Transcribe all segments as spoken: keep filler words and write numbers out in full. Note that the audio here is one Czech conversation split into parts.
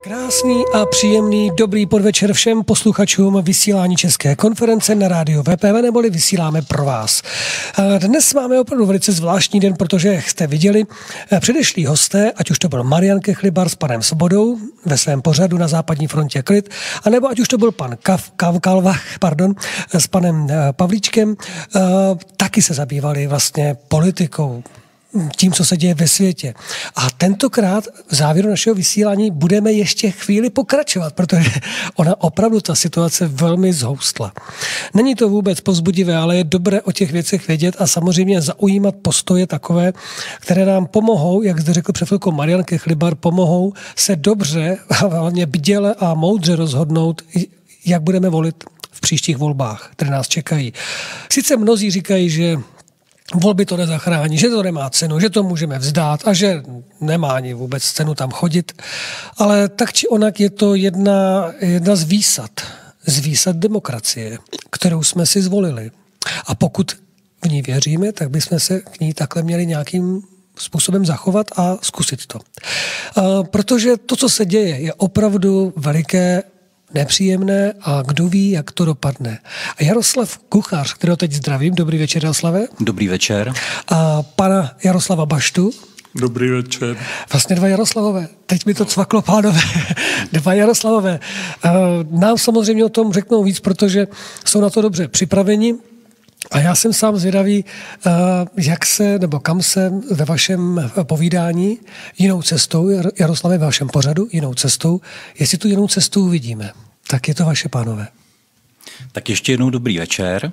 Krásný a příjemný dobrý podvečer všem posluchačům vysílání České konference na rádiu V P V, neboli vysíláme pro vás. Dnes máme opravdu velice zvláštní den, protože jste viděli předešlí hosté, ať už to byl Marian Kechlibar s panem Svobodou ve svém pořadu Na západní frontě klid, anebo ať už to byl pan Kav, Kav, Kalvach pardon, s panem Pavlíčkem, taky se zabývali vlastně politikou, tím, co se děje ve světě. A tentokrát v závěru našeho vysílání budeme ještě chvíli pokračovat, protože ona opravdu ta situace velmi zhoustla. Není to vůbec povzbudivé, ale je dobré o těch věcech vědět a samozřejmě zaujímat postoje takové, které nám pomohou, jak zde řekl před chvilkou Marian Kechlibar, pomohou se dobře, hlavně bděle a moudře rozhodnout, jak budeme volit v příštích volbách, které nás čekají. Sice mnozí říkají, že volby to nezachrání, že to nemá cenu, že to můžeme vzdát a že nemá ani vůbec cenu tam chodit. Ale tak či onak je to jedna, jedna z výsad, z výsad demokracie, kterou jsme si zvolili. A pokud v ní věříme, tak bychom se k ní takhle měli nějakým způsobem zachovat a zkusit to. Protože to, co se děje, je opravdu veliké, nepříjemné a kdo ví, jak to dopadne. A Jaroslav Kuchař, kterého teď zdravím, dobrý večer, Jaroslave. Dobrý večer. A pana Jaroslava Baštu. Dobrý večer. Vlastně dva Jaroslavové. Teď mi to cvaklo, pánové. Dva Jaroslavové. Nám samozřejmě o tom řeknou víc, protože jsou na to dobře připraveni. A já jsem sám zvědavý, jak se, nebo kam se ve vašem povídání jinou cestou, Jaroslave, ve vašem pořadu jinou cestou, jestli tu jinou cestu uvidíme. Tak je to vaše, pánové. Tak ještě jednou dobrý večer.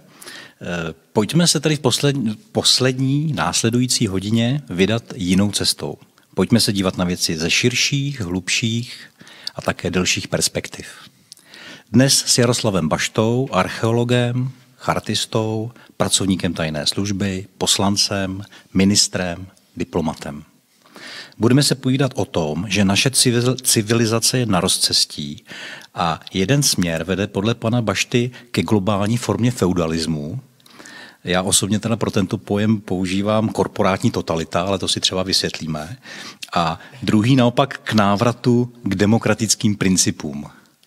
Pojďme se tady v poslední, poslední následující hodině vydat jinou cestou. Pojďme se dívat na věci ze širších, hlubších a také delších perspektiv. Dnes s Jaroslavem Baštou, archeologem, chartistou, pracovníkem tajné služby, poslancem, ministrem, diplomatem. Budeme se povídat o tom, že naše civilizace je na rozcestí a jeden směr vede podle pana Bašty ke globální formě feudalismu. Já osobně teda pro tento pojem používám korporátní totalita, ale to si třeba vysvětlíme. A druhý naopak k návratu k demokratickým principům.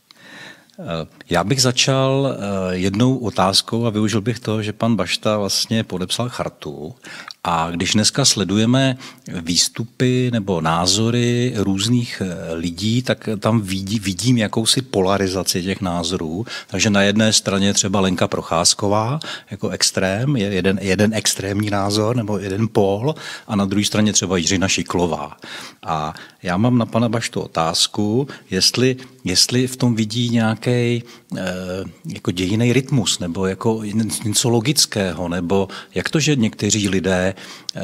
Já bych začal jednou otázkou a využil bych to, že pan Bašta vlastně podepsal chartu a když dneska sledujeme výstupy nebo názory různých lidí, tak tam vidí, vidím jakousi polarizaci těch názorů. Takže na jedné straně třeba Lenka Procházková jako extrém, je jeden, jeden extrémní názor nebo jeden pól a na druhé straně třeba Jiřina Šiklová. A já mám na pana Baštu otázku, jestli, jestli v tom vidí nějaký e, jako dějinný rytmus nebo jako něco logického, nebo jak to, že někteří lidé, e,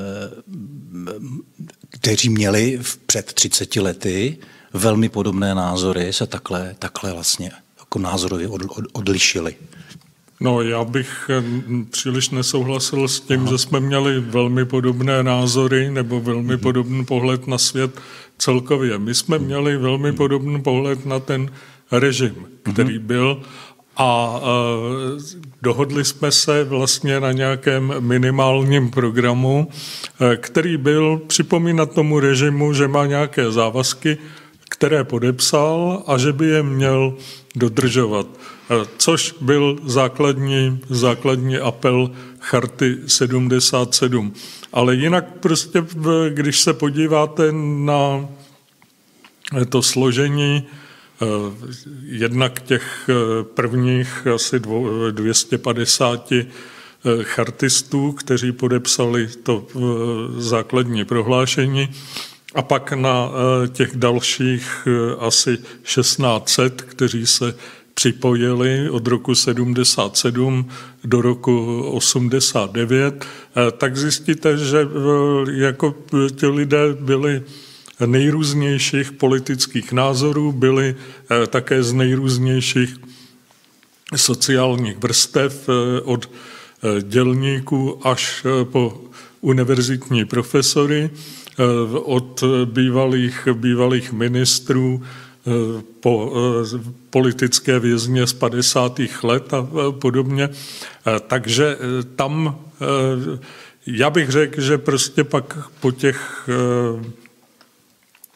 kteří měli před třiceti lety velmi podobné názory, se takhle, takhle vlastně jako názorově od, od, odlišili. No, já bych příliš nesouhlasil s tím, Aha. že jsme měli velmi podobné názory nebo velmi hmm. podobný pohled na svět celkově. My jsme měli velmi hmm. podobný pohled na ten režim, který hmm. byl a e, dohodli jsme se vlastně na nějakém minimálním programu, e, který byl připomínat tomu režimu, že má nějaké závazky, které podepsal a že by je měl dodržovat. Což byl základní, základní apel Charty sedmdesát sedm. Ale jinak prostě, když se podíváte na to složení jednak těch prvních asi dvě stě padesát chartistů, kteří podepsali to základní prohlášení, a pak na těch dalších asi šestnáct set, kteří se připojili od roku sedmdesát sedm do roku osmdesát devět, tak zjistíte, že jako ti lidé byli nejrůznějších politických názorů, byli také z nejrůznějších sociálních vrstev, od dělníků až po univerzitní profesory, od bývalých, bývalých ministrů po politické vězně z padesátých let a podobně. Takže tam já bych řekl, že prostě pak po těch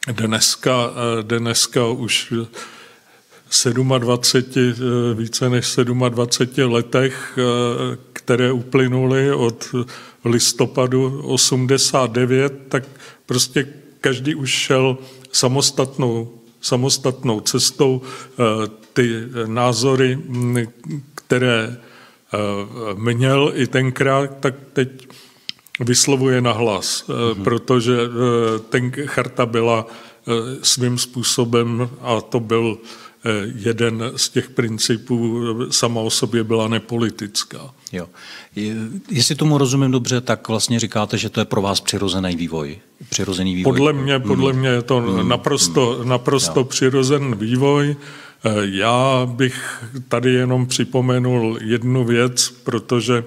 dneska, dneska už dvacet sedm, více než dvacet sedm letech, které uplynuly od listopadu osmdesát devět, tak prostě každý už šel samostatnou, samostatnou cestou. Ty názory, které měl i tenkrát, tak teď vyslovuje nahlas, mm-hmm. protože ten charta byla svým způsobem, a to byl jeden z těch principů, sama o sobě byla nepolitická. Jo. Jestli tomu rozumím dobře, tak vlastně říkáte, že to je pro vás přirozený vývoj. Přirozený vývoj. Podle mě, podle mě je to mm. naprosto, naprosto přirozený vývoj. Já bych tady jenom připomenul jednu věc, protože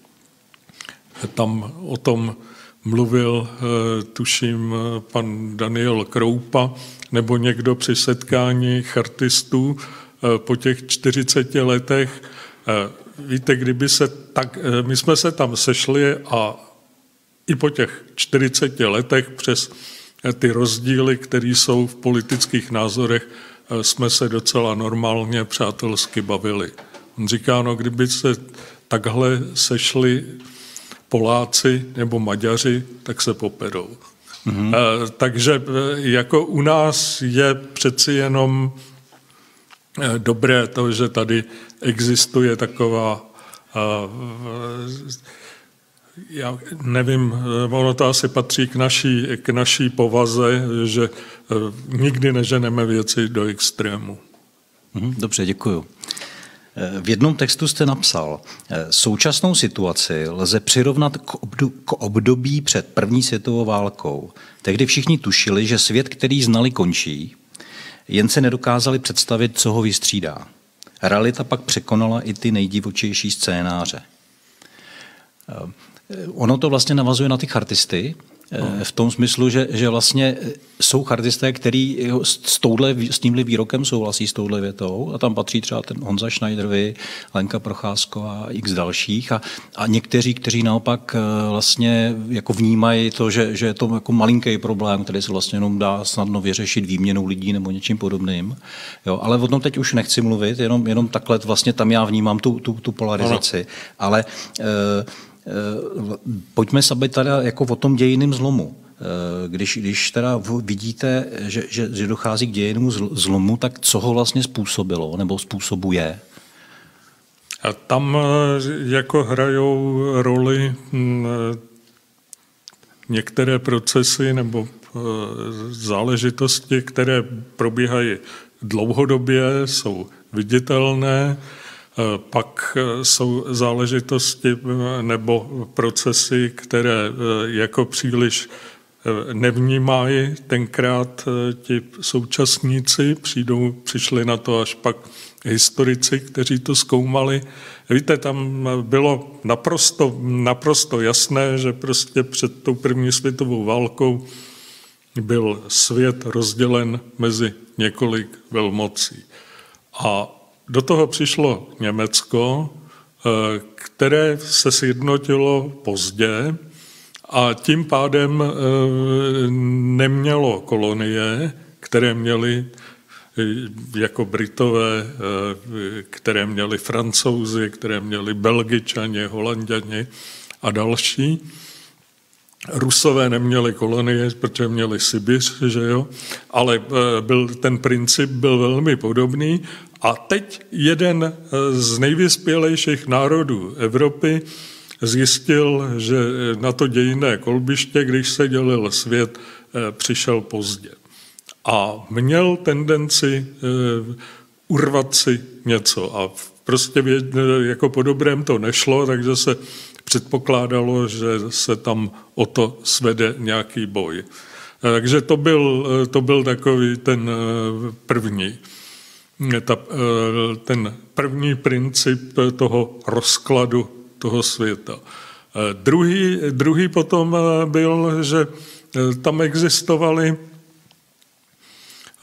tam o tom mluvil, tuším, pan Daniel Kroupa nebo někdo při setkání chartistů po těch čtyřiceti letech. Víte, kdyby se tak, my jsme se tam sešli a i po těch čtyřiceti letech přes ty rozdíly, které jsou v politických názorech, jsme se docela normálně přátelsky bavili. On říká, no kdyby se takhle sešli Poláci nebo Maďaři, tak se poperou. Mm-hmm. Takže jako u nás je přeci jenom dobré to, že tady existuje taková, já nevím, ono to asi patří k naší, k naší povaze, že nikdy neženeme věci do extrému. Dobře, děkuju. V jednom textu jste napsal, současnou situaci lze přirovnat k období před první světovou válkou. Tehdy všichni tušili, že svět, který znali, končí, jen se nedokázali představit, co ho vystřídá. Realita pak překonala i ty nejdivočejší scénáře. Ono to vlastně navazuje na ty chartisty, v tom smyslu, že, že vlastně jsou chartisté, který s, touhle, s tímhle výrokem souhlasí s touhle větou, a tam patří třeba ten Honza Schneider, vy, Lenka Procházková a x dalších, a, a někteří, kteří naopak vlastně jako vnímají to, že, že je to jako malinký problém, který se vlastně jenom dá snadno vyřešit výměnou lidí nebo něčím podobným. Jo, ale o tom teď už nechci mluvit, jenom, jenom takhle vlastně tam já vnímám tu, tu, tu polarizaci. Ale e, pojďme se bavit teda jako o tom dějinném zlomu. Když, když teda vidíte, že, že, že dochází k dějinnému zlomu, tak co ho vlastně způsobilo nebo způsobuje? A tam jako hrajou roli některé procesy nebo záležitosti, které probíhají dlouhodobě, jsou viditelné. Pak jsou záležitosti nebo procesy, které jako příliš nevnímají tenkrát ti současníci, přijdou, přišli na to až pak historici, kteří to zkoumali. Víte, tam bylo naprosto, naprosto jasné, že prostě před tou první světovou válkou byl svět rozdělen mezi několik velmocí. A do toho přišlo Německo, které se sjednotilo pozdě a tím pádem nemělo kolonie, které měly jako Britové, které měli Francouzi, které měli Belgičani, Holanďani a další. Rusové neměli kolonie, protože měli Sibiř, že jo? Ale byl, ten princip byl velmi podobný. A teď jeden z nejvyspělejších národů Evropy zjistil, že na to dějinné kolbiště, když se dělil svět, přišel pozdě. A měl tendenci urvat si něco. A prostě jako po dobrém to nešlo, takže se předpokládalo, že se tam o to svede nějaký boj. Takže to byl, to byl takový ten první. Ta, ten první princip toho rozkladu toho světa. Druhý, druhý potom byl, že tam existovaly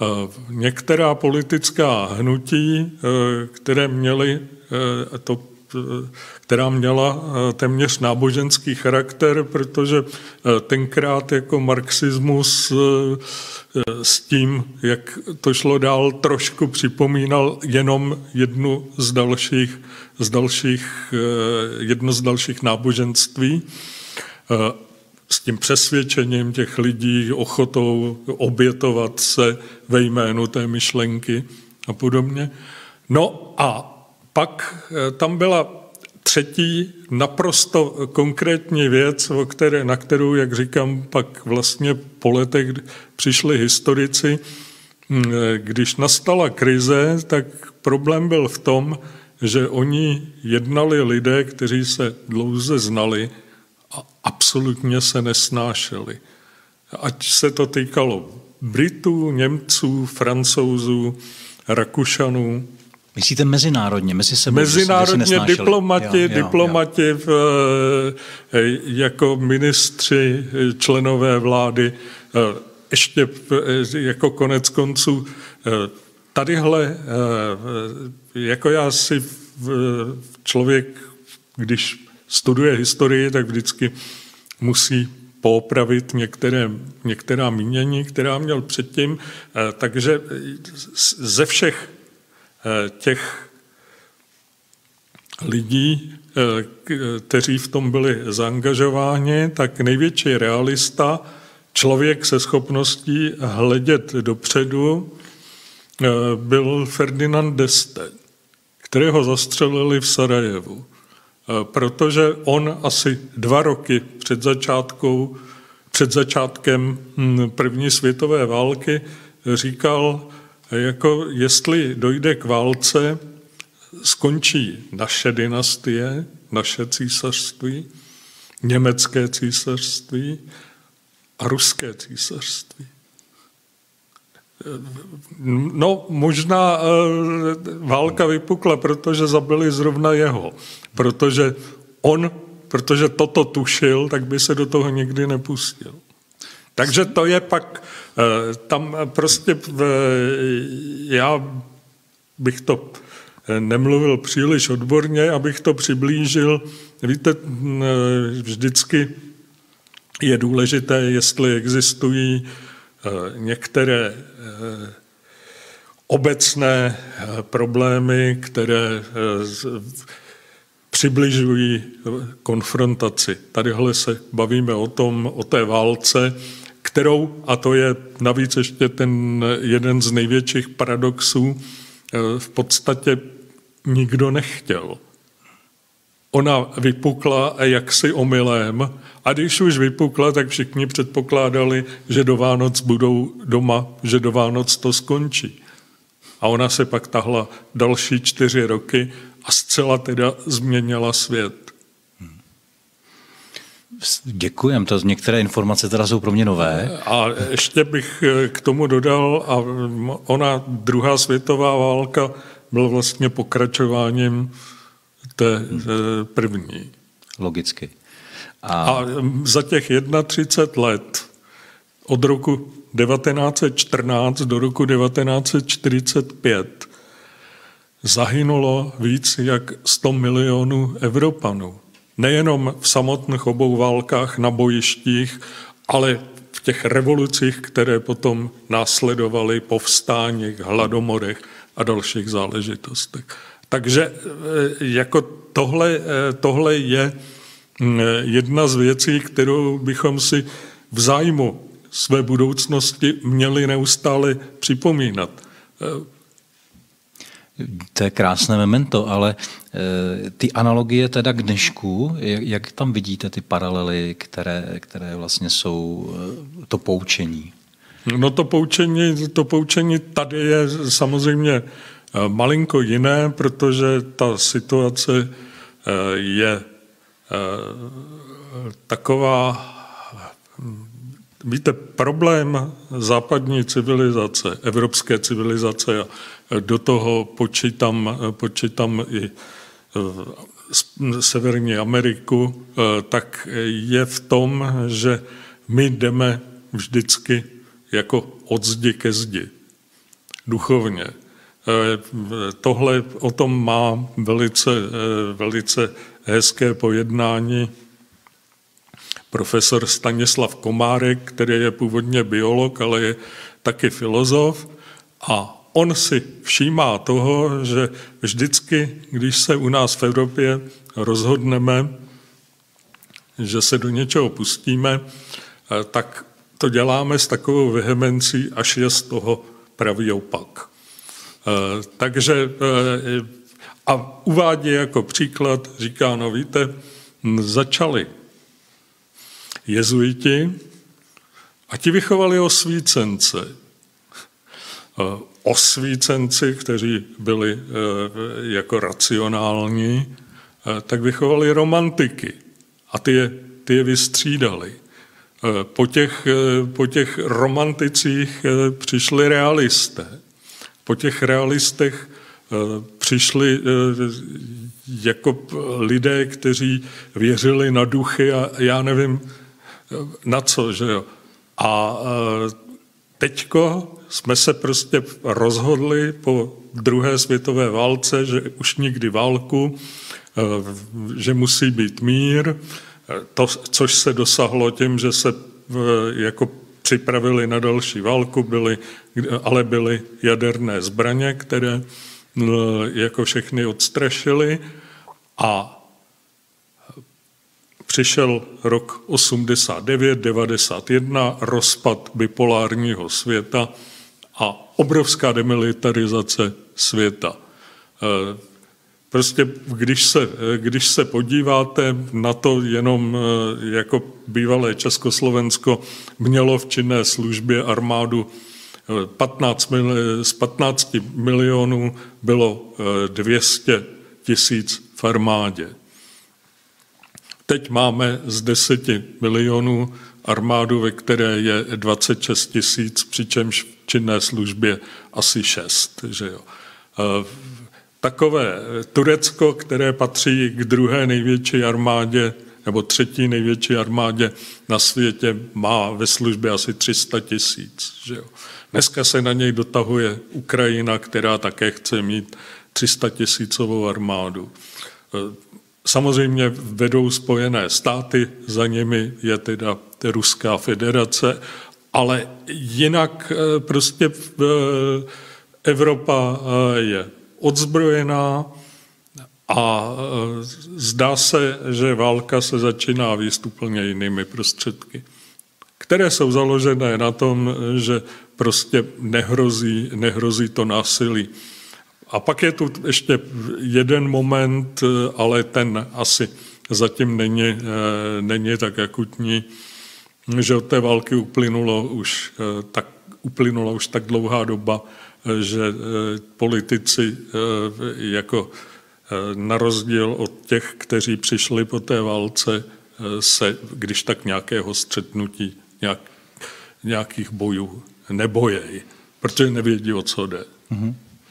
některá politická hnutí, které měly, to která měla téměř náboženský charakter, protože tenkrát jako marxismus s tím, jak to šlo dál, trošku připomínal jenom jednu z dalších, z dalších, jedno z dalších náboženství, s tím přesvědčením těch lidí, ochotou obětovat se ve jménu té myšlenky a podobně. No a pak tam byla třetí naprosto konkrétní věc, o které, na kterou, jak říkám, pak vlastně po letech přišli historici. Když nastala krize, tak problém byl v tom, že oni jednali lidé, kteří se dlouze znali a absolutně se nesnášeli. Ať se to týkalo Britů, Němců, Francouzů, Rakušanů. Myslíte mezinárodně, mezi sebou? Mezinárodně diplomati, jo, jo, diplomati jo. V, jako ministři, členové vlády, ještě jako konec konců. Tadyhle, jako já si člověk, když studuje historii, tak vždycky musí poopravit některé, některá mínění, která měl předtím. Takže ze všech těch lidí, kteří v tom byli zaangažováni, tak největší realista, člověk se schopností hledět dopředu, byl Ferdinand d'Este, kterého zastřelili v Sarajevu. Protože on asi dva roky před, začátkou, před začátkem první světové války říkal, jako jestli dojde k válce, skončí naše dynastie, naše císařství, německé císařství a ruské císařství. No, možná válka vypukla, protože zabili zrovna jeho. Protože on, protože toto tušil, tak by se do toho nikdy nepustil. Takže to je pak, tam prostě, já bych to nemluvil příliš odborně, abych to přiblížil. Víte, vždycky je důležité, jestli existují některé obecné problémy, které přibližují konfrontaci. Tadyhle se bavíme o tom, o té válce, kterou, a to je navíc ještě ten jeden z největších paradoxů, v podstatě nikdo nechtěl. Ona vypukla jaksi omylem a když už vypukla, tak všichni předpokládali, že do Vánoc budou doma, že do Vánoc to skončí. A ona se pak tahla další čtyři roky a zcela teda změnila svět. Děkujem, to některé informace teda jsou pro mě nové. A ještě bych k tomu dodal, a ona druhá světová válka byla vlastně pokračováním té první. Logicky. A, a za těch třicet jedna let, od roku devatenáct set čtrnáct do roku devatenáct set čtyřicet pět, zahynulo víc jak sto milionů Evropanů. Nejenom v samotných obou válkách na bojištích, ale v těch revolucích, které potom následovaly, povstáních, hladomorech a dalších záležitostech. Takže jako tohle, tohle je jedna z věcí, kterou bychom si v zájmu své budoucnosti měli neustále připomínat. To je krásné memento, ale e, ty analogie teda k dnešku, jak, jak tam vidíte ty paralely, které, které vlastně jsou e, to poučení? No to poučení, to poučení tady je samozřejmě malinko jiné, protože ta situace je taková, víte, problém západní civilizace, evropské civilizace, a do toho počítám, počítám i Severní Ameriku, tak je v tom, že my jdeme vždycky jako od zdi ke zdi, duchovně. Tohle o tom má velice, velice hezké pojednání profesor Stanislav Komárek, který je původně biolog, ale je taky filozof. A on si všímá toho, že vždycky, když se u nás v Evropě rozhodneme, že se do něčeho pustíme, tak to děláme s takovou vehemencí, až je z toho pravý opak. Takže a uvádí jako příklad, říká, no víte, začali jezuiti a ti vychovali osvícence. Osvícenci, kteří byli jako racionální, tak vychovali romantiky a ty je, ty je vystřídali. Po těch, po těch romanticích přišli realisté. Po těch realistech přišli jako lidé, kteří věřili na duchy a já nevím na co, že jo. A teďko jsme se prostě rozhodli po druhé světové válce, že už nikdy válku, že musí být mír, to, což se dosahlo tím, že se jako připravili na další válku, byly, ale byly jaderné zbraně, které jako všechny odstrašily a přišel rok osmdesát devět, devadesát jedna, rozpad bipolárního světa a obrovská demilitarizace světa. Prostě když se, když se podíváte na to jenom jako bývalé Československo mělo v činné službě armádu patnáct, z patnácti milionů bylo dvě stě tisíc v armádě. Teď máme z deseti milionů armádu, ve které je dvacet šest tisíc, přičemž v činné službě asi šest. Že jo. Takové Turecko, které patří k druhé největší armádě, nebo třetí největší armádě na světě, má ve službě asi tři sta tisíc. Že jo. Dneska se na něj dotahuje Ukrajina, která také chce mít tři sta tisícovou armádu. Samozřejmě vedou Spojené státy, za nimi je teda Ruská federace, ale jinak prostě Evropa je odzbrojená a zdá se, že válka se začíná vést úplně jinými prostředky, které jsou založené na tom, že prostě nehrozí, nehrozí to násilí. A pak je tu ještě jeden moment, ale ten asi zatím není, není tak akutní, že od té války uplynulo už tak, uplynula už tak dlouhá doba, že politici jako na rozdíl od těch, kteří přišli po té válce, se když tak nějakého střetnutí, nějak, nějakých bojů nebojejí, protože nevědí, o co jde. Mm-hmm.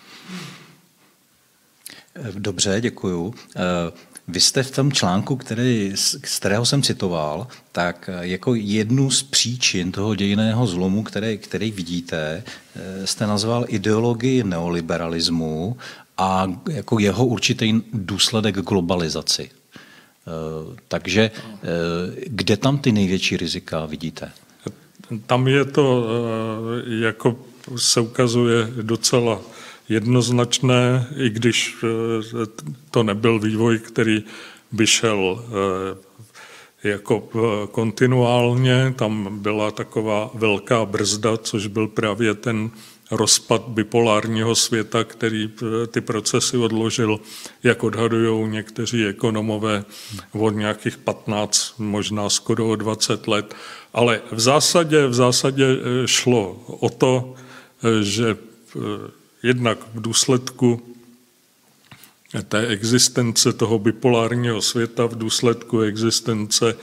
Dobře, děkuju. Vy jste v tom článku, který, z kterého jsem citoval, tak jako jednu z příčin toho dějinného zlomu, který, který vidíte, jste nazval ideologii neoliberalismu a jako jeho určitý důsledek globalizaci. Takže kde tam ty největší rizika vidíte? Tam je to, jako se ukazuje, docela jednoznačné, i když to nebyl vývoj, který by šel jako kontinuálně. Tam byla taková velká brzda, což byl právě ten rozpad bipolárního světa, který ty procesy odložil, jak odhadují někteří ekonomové, od nějakých patnáct, možná skoro o dvacet let. Ale v zásadě, v zásadě šlo o to, že jednak v důsledku té existence toho bipolárního světa, v důsledku existence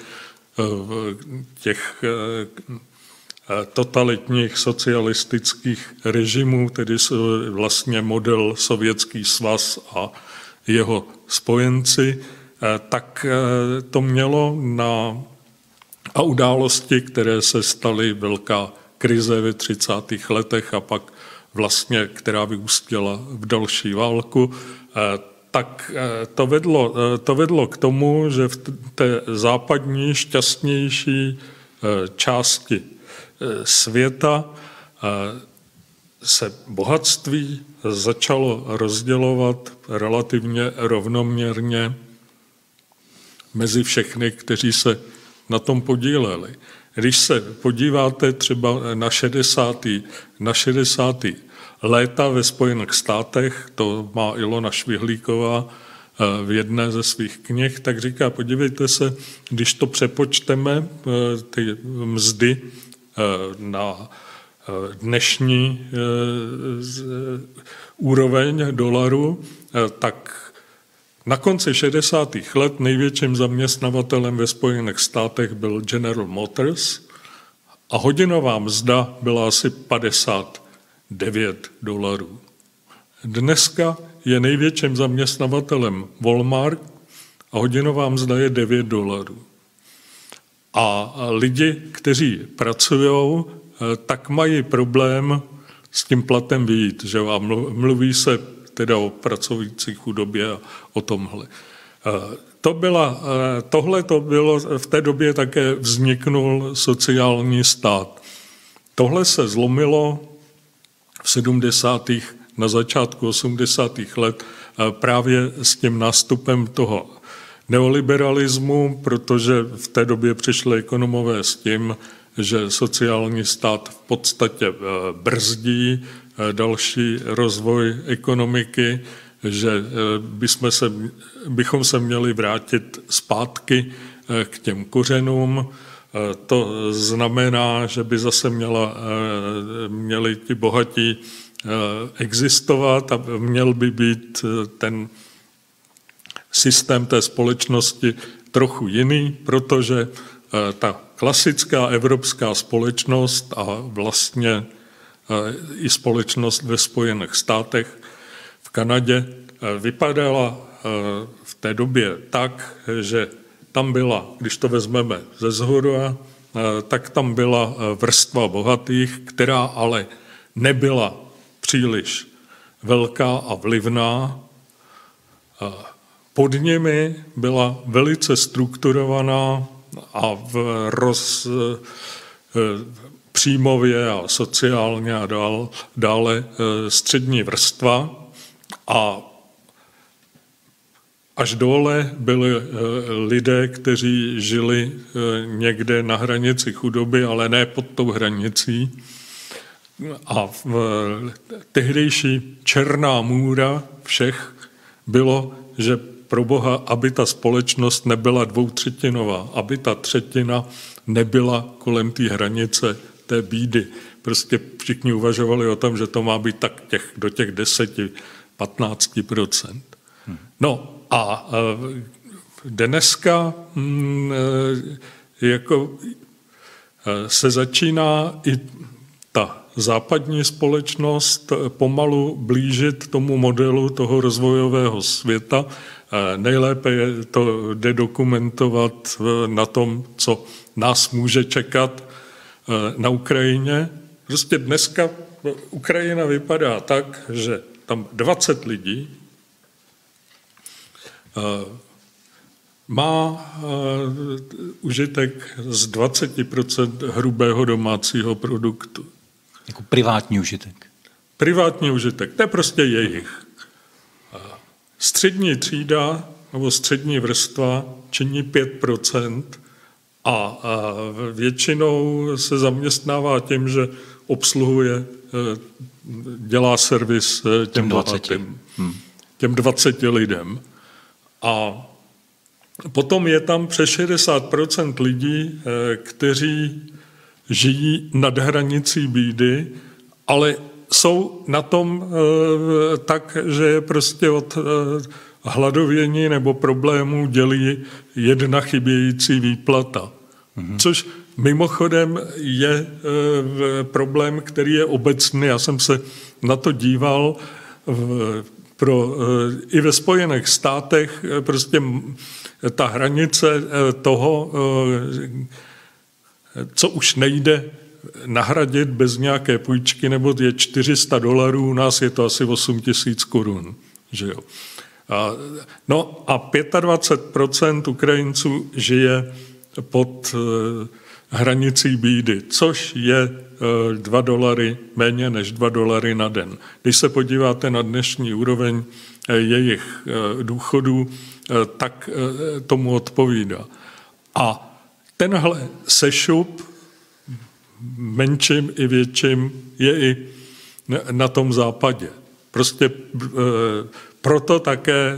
těch totalitních socialistických režimů, tedy vlastně model Sovětský svaz a jeho spojenci, tak to mělo na a události, které se staly, velká krize ve třicátých letech a pak vlastně, která vyústila v další válku, tak to vedlo, to vedlo k tomu, že v té západní šťastnější části světa se bohatství začalo rozdělovat relativně rovnoměrně mezi všechny, kteří se na tom podíleli. Když se podíváte třeba na šedesátá na šedesátá léta ve Spojených státech, to má Ilona Švihlíková v jedné ze svých knih, tak říká, podívejte se, když to přepočteme, ty mzdy na dnešní úroveň dolaru, tak na konci šedesátých let největším zaměstnavatelem ve Spojených státech byl General Motors a hodinová mzda byla asi padesát devět dolarů. Dneska je největším zaměstnavatelem Walmart a hodinová mzda je devět dolarů. A lidi, kteří pracují, tak mají problém s tím platem vyjít, že a mluví se teda o pracující chudobě a o tomhle. To byla, tohle to bylo, v té době také vzniknul sociální stát. Tohle se zlomilo v sedmdesátých na začátku osmdesátých let právě s tím nástupem toho neoliberalismu, protože v té době přišli ekonomové s tím, že sociální stát v podstatě brzdí další rozvoj ekonomiky, že bychom se, bychom se měli vrátit zpátky k těm kořenům. To znamená, že by zase měla, měli ti bohatí existovat a měl by být ten systém té společnosti trochu jiný, protože ta klasická evropská společnost a vlastně i společnost ve Spojených státech, v Kanadě, vypadala v té době tak, že tam byla, když to vezmeme ze shora, tak tam byla vrstva bohatých, která ale nebyla příliš velká a vlivná. Pod nimi byla velice strukturovaná a v roz, příjmově a sociálně a dál, dále střední vrstva a až dole byli lidé, kteří žili někde na hranici chudoby, ale ne pod tou hranicí. A v tehdejší černá můra všech bylo, že pro Boha, aby ta společnost nebyla dvoutřetinová, aby ta třetina nebyla kolem té hranice té bídy. Prostě všichni uvažovali o tom, že to má být tak těch, do těch deseti, patnácti procent. No a dneska jako se začíná i ta západní společnost pomalu blížit tomu modelu toho rozvojového světa. Nejlépe je to jde dokumentovat na tom, co nás může čekat na Ukrajině. Prostě dneska Ukrajina vypadá tak, že tam dvacet lidí má užitek z dvacet procent hrubého domácího produktu. Jako privátní užitek. Privátní užitek, to je prostě jejich. Střední třída nebo střední vrstva činí pět procent a většinou se zaměstnává tím, že obsluhuje, dělá servis těm bohatým, hmm. těm dvaceti lidem. A potom je tam přes šedesát procent lidí, kteří žijí nad hranicí bídy, ale jsou na tom e, tak, že je prostě od e, hladovění nebo problémů dělí jedna chybějící výplata. Mm-hmm. Což mimochodem je e, problém, který je obecný. Já jsem se na to díval v, pro, e, i ve Spojených státech. E, prostě ta hranice e, toho, e, co už nejde nahradit bez nějaké půjčky, nebo je čtyři sta dolarů, u nás je to asi osm tisíc korun. Že jo? A, no a dvacet pět procent Ukrajinců žije pod e, hranicí bídy, což je e, dva dolary, méně než dva dolary na den. Když se podíváte na dnešní úroveň e, jejich e, důchodů, e, tak e, tomu odpovídá. A tenhle sešup, menším i větším, je i na tom západě. Prostě e, proto také e,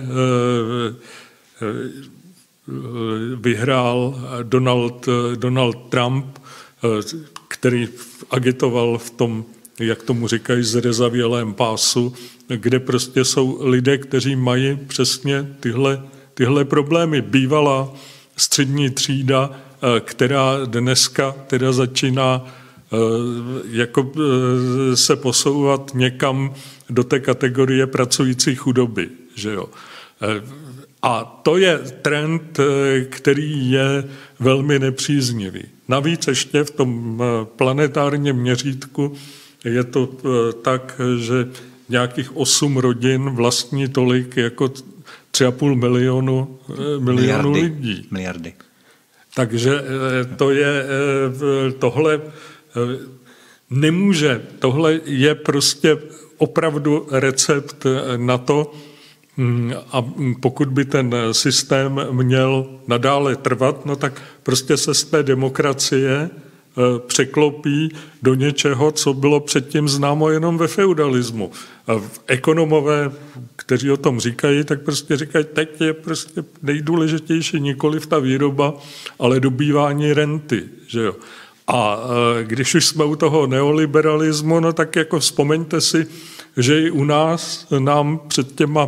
e, vyhrál Donald, Donald Trump, který agitoval v tom, jak tomu říkají, zrezavělém pásu, kde prostě jsou lidé, kteří mají přesně tyhle, tyhle problémy. Bývalá střední třída, která dneska teda začíná jako se posouvat někam do té kategorie pracující chudoby. Že jo? A to je trend, který je velmi nepříznivý. Navíc ještě v tom planetárním měřítku je to tak, že nějakých osm rodin vlastní tolik jako tři a půl milionu, milionu miliardy, lidí. Miliardy. Takže to je tohle nemůže, tohle je prostě opravdu recept na to, a pokud by ten systém měl nadále trvat, no tak prostě se z té demokracie překlopí do něčeho, co bylo předtím známo jenom ve feudalismu. A ekonomové, kteří o tom říkají, tak prostě říkají, teď je prostě nejdůležitější nikoliv ta výroba, ale dobývání renty. Že jo? A když už jsme u toho neoliberalismu, no tak jako vzpomeňte si, že i u nás nám před těma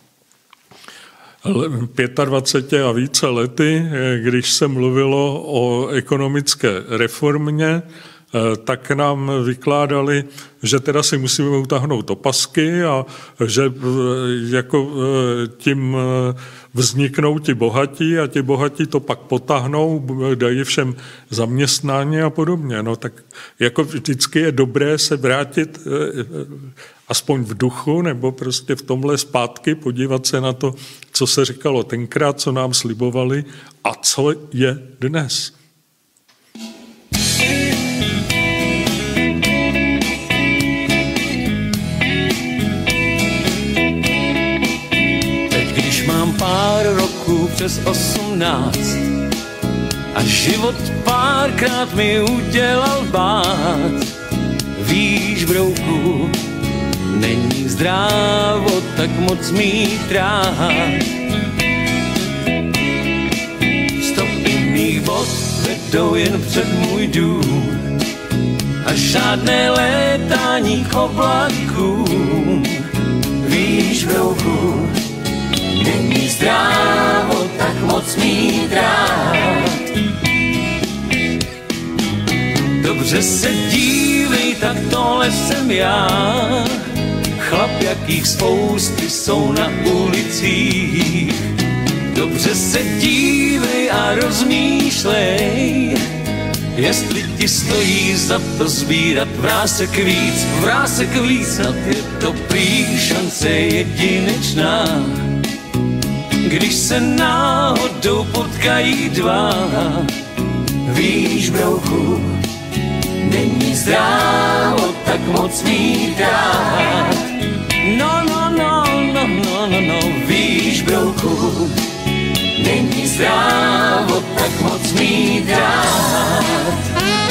dvacet pět a více lety, když se mluvilo o ekonomické reformě, tak nám vykládali, že teda si musíme utáhnout opasky a že jako tím vzniknou ti bohatí a ti bohatí to pak potáhnou, dají všem zaměstnání a podobně. No tak jako vždycky je dobré se vrátit aspoň v duchu nebo prostě v tomhle zpátky, podívat se na to, co se říkalo tenkrát, co nám slibovali a co je dnes. Teď, když mám pár roků přes osmnáct a život párkrát mi udělal bát, víš, brouku, není zdrávo tak moc mít rád. Stopy mých vod vedou jen před můj dům a žádné létání k oblakům. Víš, brouku, není zdrávo tak moc mít rád. Dobře se dívej, tak tohle jsem já, chlap, jakých spousty jsou na ulicích. Dobře se dívej a rozmýšlej, jestli ti stojí za to sbírat vrásek víc, vrásek víc, snad je to prý šance jedinečná. Když se náhodou potkají dva, víš, brouku, není zdrávo tak moc mít rád. No, no, no, no, no, no, no, víš, brouku, není zdrávo tak moc mít rád.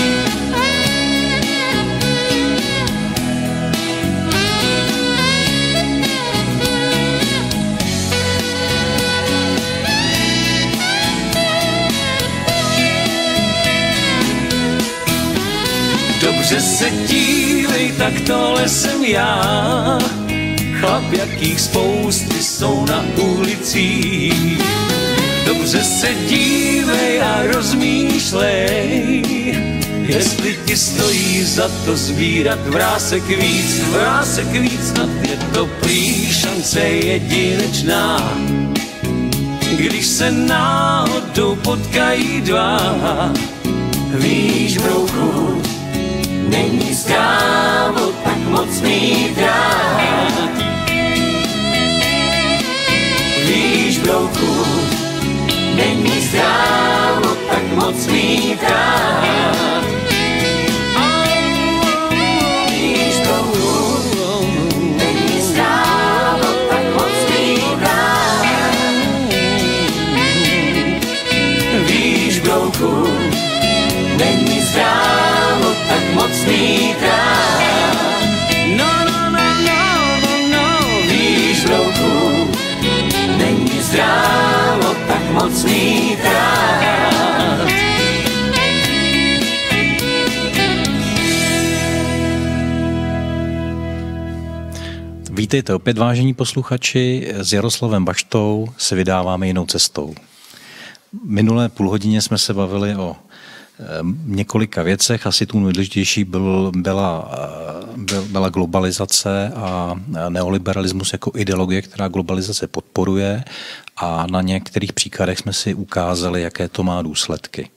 Dobře se dívej, tak tohle jsem já, chlap, jakých spousty jsou na ulicích. Dobře se dívej a rozmýšlej, jestli ti stojí za to sbírat vrásek víc, vrásek víc, snad je to prý šance jedinečná. Když se náhodou potkají dva, víš, brouku, není zdrávo tak moc mít rád. Víš, brouku, není zdrávo tak moc mít rád. Víš, brouku, není zdrávo tak moc mít rád. Víš, brouku, není zdrávo tak moc mít rád. No, no, no, no, no, no. Víš, brouku, není zdrávo tak moc mít rád. Vítejte opět, vážení posluchači. S Jaroslavem Baštou se vydáváme jinou cestou. Minulé půl hodině jsme se bavili o několika věcech. Asi tu nejdůležitější byl, byla, byla globalizace a neoliberalismus jako ideologie, která globalizace podporuje, a na některých příkladech jsme si ukázali, jaké to má důsledky.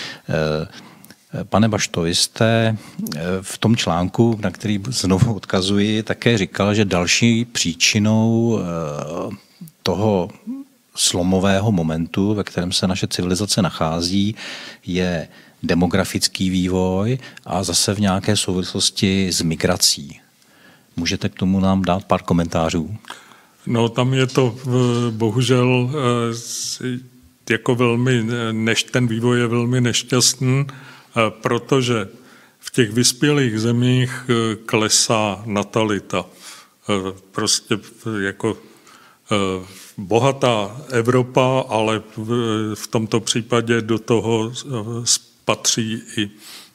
Pane Bašto, vy jste v tom článku, na který znovu odkazuji, také říkal, že další příčinou toho slomového momentu, ve kterém se naše civilizace nachází, je demografický vývoj a zase v nějaké souvislosti s migrací. Můžete k tomu nám dát pár komentářů? No, tam je to bohužel jako velmi, než ten vývoj je velmi nešťastný, protože v těch vyspělých zemích klesá natalita. Prostě jako bohatá Evropa, ale v tomto případě do toho patří i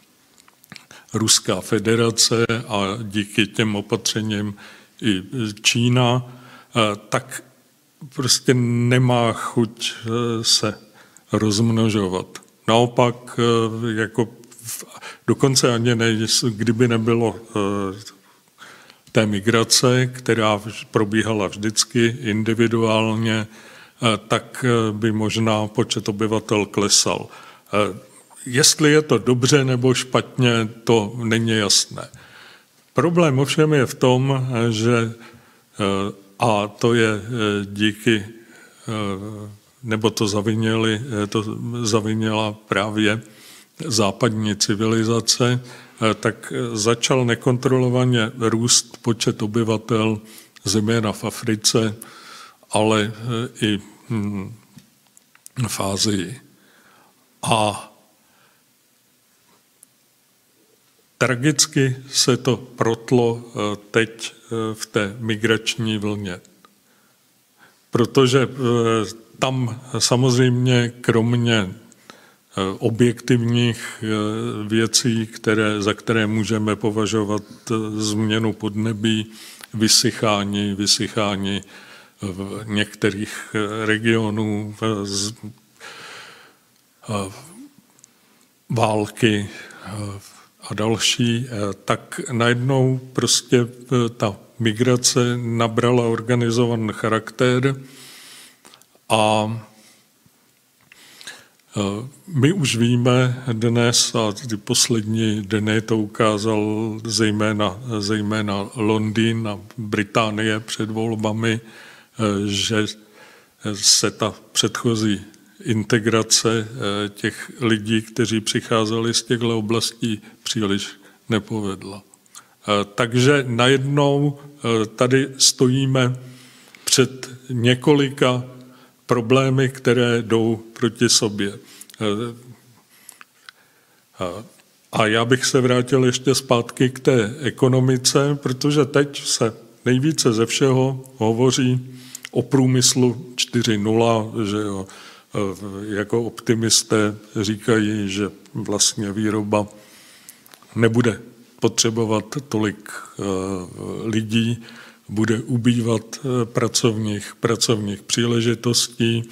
Ruská federace a díky těm opatřením i Čína, tak prostě nemá chuť se rozmnožovat. Naopak, jako dokonce ani ne, kdyby nebylo té migrace, která probíhala vždycky individuálně, tak by možná počet obyvatel klesal. Jestli je to dobře nebo špatně, to není jasné. Problém ovšem je v tom, že, a to je díky, nebo to zavinili, to zavinila právě západní civilizace, tak začal nekontrolovaně růst počet obyvatel, zejména v Africe, ale i v Asii. A tragicky se to protlo teď v té migrační vlně. Protože tam samozřejmě kromě objektivních věcí, které, za které můžeme považovat změnu podnebí, vysychání, vysychání v některých regionů, války a další, tak najednou prostě ta migrace nabrala organizovaný charakter a my už víme dnes, a ty poslední dny to ukázal zejména, zejména Londýn a Británie před volbami, že se ta předchozí integrace těch lidí, kteří přicházeli z těchto oblastí, příliš nepovedla. Takže najednou tady stojíme před několika problémy, které jdou proti sobě. A já bych se vrátil ještě zpátky k té ekonomice, protože teď se nejvíce ze všeho hovoří o průmyslu čtyři tečka nula, že jo, jako optimisté říkají, že vlastně výroba nebude potřebovat tolik lidí, bude ubývat pracovních, pracovních příležitostí.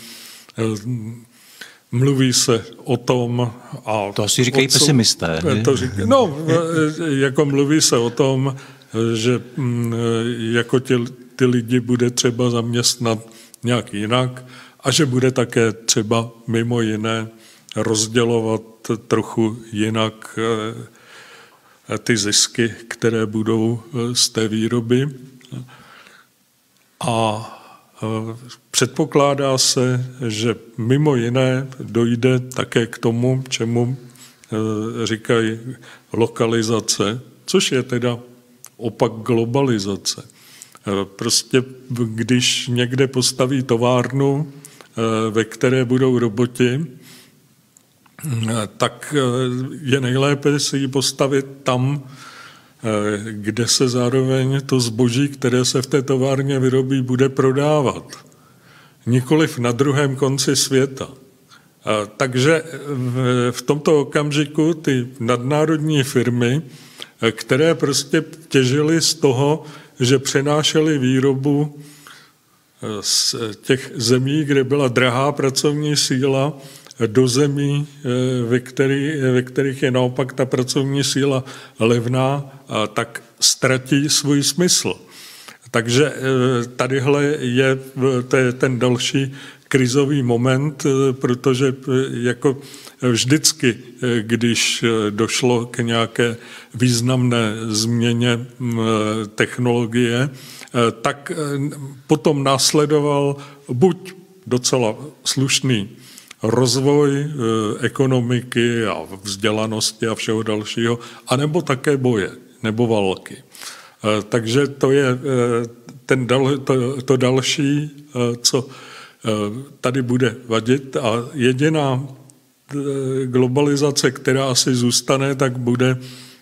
Mluví se o tom... A to asi říkají co, pesimisté. To říkají, no, jako mluví se o tom, že jako ty, ty lidi bude třeba zaměstnat nějak jinak a že bude také třeba mimo jiné rozdělovat trochu jinak ty zisky, které budou z té výroby. A předpokládá se, že mimo jiné dojde také k tomu, čemu říkají lokalizace, což je teda opak globalizace. Prostě když někde postaví továrnu, ve které budou roboti, tak je nejlépe si ji postavit tam, kde se zároveň to zboží, které se v té továrně vyrobí, bude prodávat. Nikoliv na druhém konci světa. Takže v tomto okamžiku ty nadnárodní firmy, které prostě těžily z toho, že přenášely výrobu z těch zemí, kde byla drahá pracovní síla, do zemí, ve, který, ve kterých je naopak ta pracovní síla levná, tak ztratí svůj smysl. Takže tadyhle je, to je ten další krizový moment, protože jako vždycky, když došlo k nějaké významné změně technologie, tak potom následoval buď docela slušný rozvoj ekonomiky a vzdělanosti a všeho dalšího, anebo také boje nebo války. Takže to je ten dal, to, to další, co tady bude vadit, a jediná globalizace, která asi zůstane, tak bude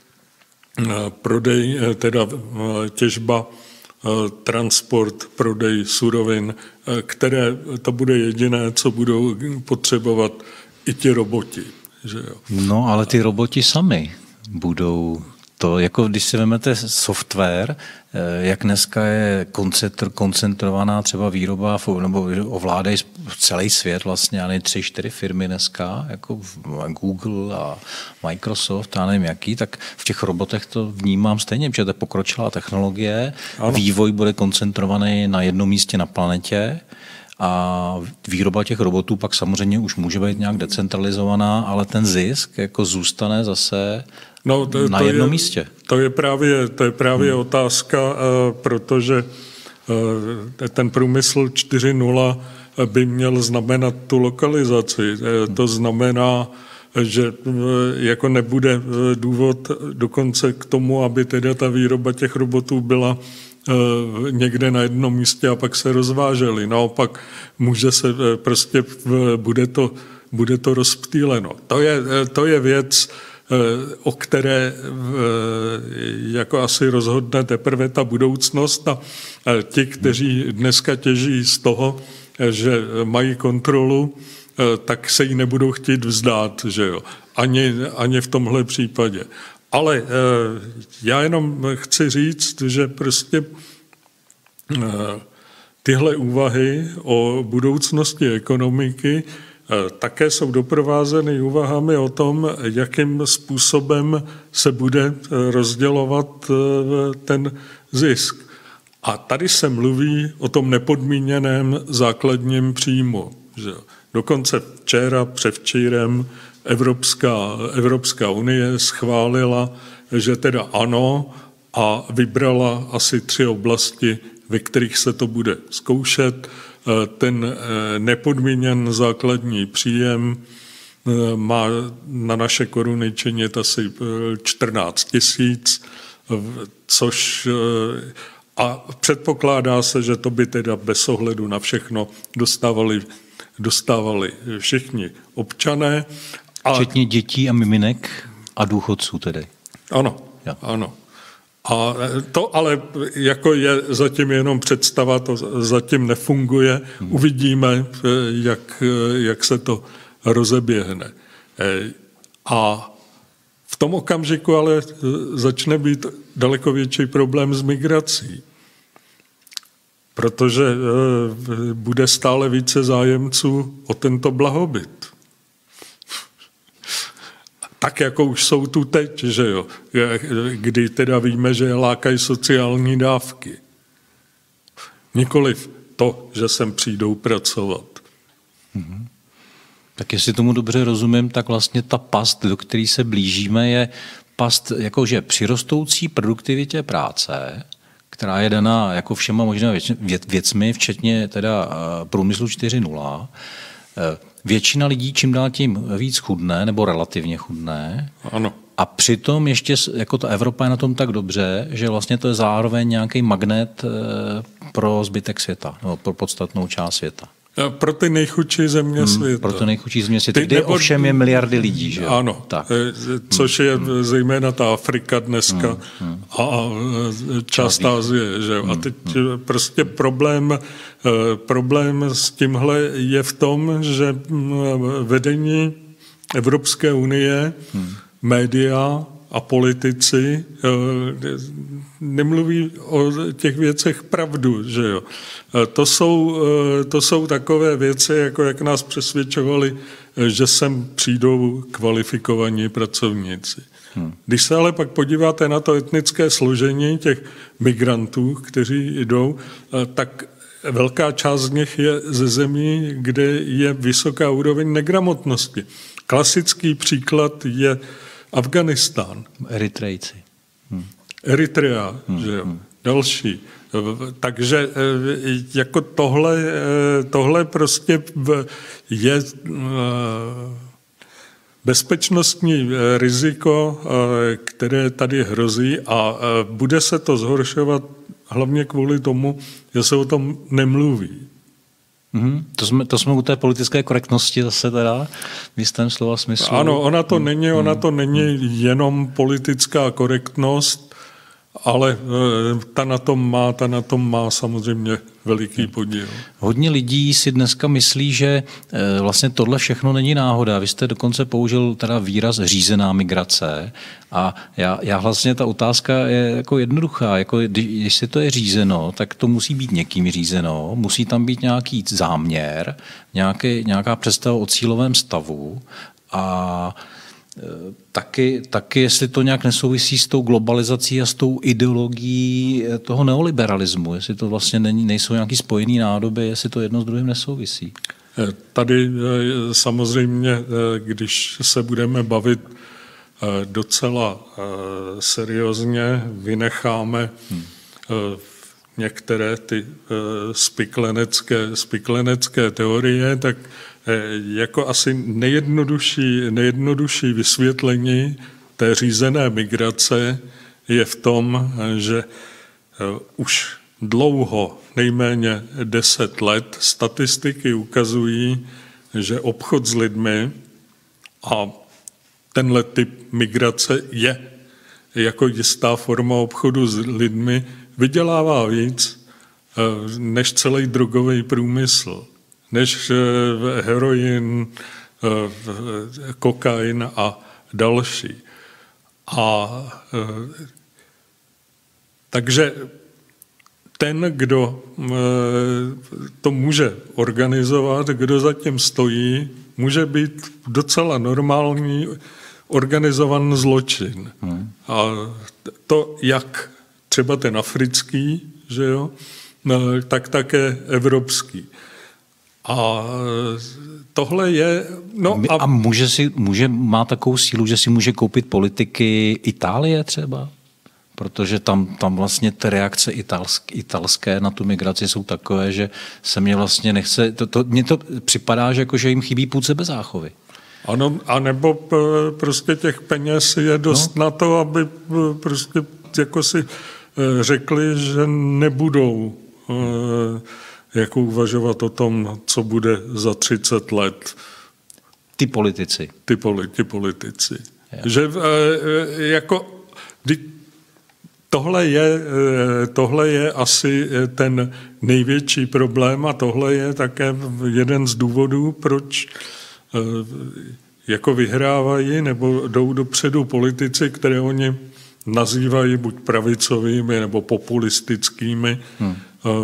prodej, teda těžba, transport, prodej surovin, které to bude jediné, co budou potřebovat i ti roboti. Že jo? No, ale ty roboti sami budou to, jako když si vezmete software, jak dneska je koncentrovaná třeba výroba, nebo ovládají celý svět vlastně, ale tři, čtyři firmy dneska, jako Google a Microsoft, já nevím jaký, tak v těch robotech to vnímám stejně, protože to je pokročilá technologie, ano. Vývoj bude koncentrovaný na jednom místě na planetě, a výroba těch robotů pak samozřejmě už může být nějak decentralizovaná, ale ten zisk jako zůstane zase no, to, na to jednom je, místě. To je právě, to je právě hmm. otázka, protože ten průmysl čtyři tečka nula by měl znamenat tu lokalizaci. To znamená, že jako nebude důvod dokonce k tomu, aby teda ta výroba těch robotů byla někde na jednom místě a pak se rozváželi. Naopak může se prostě, bude to, bude to rozptýleno. To je, to je věc, o které jako asi rozhodne teprve ta budoucnost, a ti, kteří dneska těží z toho, že mají kontrolu, tak se jí nebudou chtít vzdát, že jo? Ani, ani v tomhle případě. Ale já jenom chci říct, že prostě tyhle úvahy o budoucnosti ekonomiky také jsou doprovázeny úvahami o tom, jakým způsobem se bude rozdělovat ten zisk. A tady se mluví o tom nepodmíněném základním příjmu. Že dokonce včera, převčírem Evropská, Evropská unie schválila, že teda ano, a vybrala asi tři oblasti, ve kterých se to bude zkoušet. Ten nepodmíněn základní příjem má na naše koruny činit asi čtrnáct tisíc, což a předpokládá se, že to by teda bez ohledu na všechno dostávali, dostávali všichni občané. A včetně dětí a miminek a důchodců tedy. Ano, ja. ano. A to ale jako je zatím jenom představa, to zatím nefunguje. Hmm. Uvidíme, jak, jak se to rozeběhne. A v tom okamžiku ale začne být daleko větší problém s migrací. Protože bude stále více zájemců o tento blahobyt. Tak, jako už jsou tu teď, že jo, kdy teda víme, že lákají sociální dávky. Nikoliv to, že sem přijdou pracovat. Mm-hmm. Tak jestli tomu dobře rozumím, tak vlastně ta past, do které se blížíme, je past, jakože při rostoucí produktivitě práce, která je daná jako všema možnými věcmi, včetně teda průmyslu čtyři tečka nula, většina lidí čím dál tím víc chudne, nebo relativně chudne. Ano. A přitom ještě jako ta Evropa je na tom tak dobře, že vlastně to je zároveň nějaký magnet pro zbytek světa, nebo pro podstatnou část světa. Pro ty nejchudší země hmm, světa. Pro ty nejchudší země světa, kde nebo, ovšem je miliardy lidí. Že? Ano, tak. Což je hmm. zejména ta Afrika dneska hmm. a část Asie. Že? Hmm. A teď hmm. prostě problém, problém s tímhle je v tom, že vedení Evropské unie, hmm. média a politici nemluví o těch věcech pravdu, že jo. To jsou, to jsou takové věci, jako jak nás přesvědčovali, že sem přijdou kvalifikovaní pracovníci. Hmm. Když se ale pak podíváte na to etnické složení těch migrantů, kteří jdou, tak velká část z nich je ze zemí, kde je vysoká úroveň negramotnosti. Klasický příklad je Afganistán. Eritrejci. Hmm. Eritrea, hmm. že jo, hmm. další. Takže jako tohle, tohle prostě je bezpečnostní riziko, které tady hrozí a bude se to zhoršovat hlavně kvůli tomu, že se o tom nemluví. Mm-hmm. To, jsme, to jsme u té politické korektnosti zase teda v jistém slova smyslu. Ano, ona to není, ona to není jenom politická korektnost, ale ta na tom má, ta na tom má samozřejmě veliký podíl. Hodně lidí si dneska myslí, že vlastně tohle všechno není náhoda. Vy jste dokonce použil teda výraz řízená migrace a já, já vlastně ta otázka je jako jednoduchá. Jako, když si to je řízeno, tak to musí být někým řízeno, musí tam být nějaký záměr, nějaký, nějaká představa o cílovém stavu a Taky, taky, jestli to nějak nesouvisí s tou globalizací a s tou ideologií toho neoliberalismu, jestli to vlastně není, nejsou nějaký spojený nádoby, jestli to jedno s druhým nesouvisí. Tady samozřejmě, když se budeme bavit docela seriózně, vynecháme hmm. některé ty spiklenecké, spiklenecké teorie, tak jako asi nejjednodušší, nejjednodušší vysvětlení té řízené migrace je v tom, že už dlouho, nejméně deset let, statistiky ukazují, že obchod s lidmi a tenhle typ migrace je jako jistá forma obchodu s lidmi, vydělává víc než celý drogový průmysl, než heroin, kokain a další. A takže ten, kdo to může organizovat, kdo zatím stojí, může být docela normální organizovaný zločin. Hmm. A to jak třeba ten africký, že jo, tak také evropský. A tohle je... No a a může si, může, má takovou sílu, že si může koupit politiky Itálie třeba? Protože tam, tam vlastně ty reakce italsk, italské na tu migraci jsou takové, že se mě vlastně nechce... To, to, mně to připadá, že, jako, že jim chybí půd sebezáchovy. Ano, anebo prostě těch peněz je dost no. na to, aby prostě jako si řekli, že nebudou jako uvažovat o tom, co bude za třicet let. Ty politici. Ty, poli, ty politici. Ja. Že jako... Tohle je, tohle je asi ten největší problém a tohle je také jeden z důvodů, proč jako vyhrávají nebo jdou dopředu politici, které oni nazývají buď pravicovými nebo populistickými. Hmm.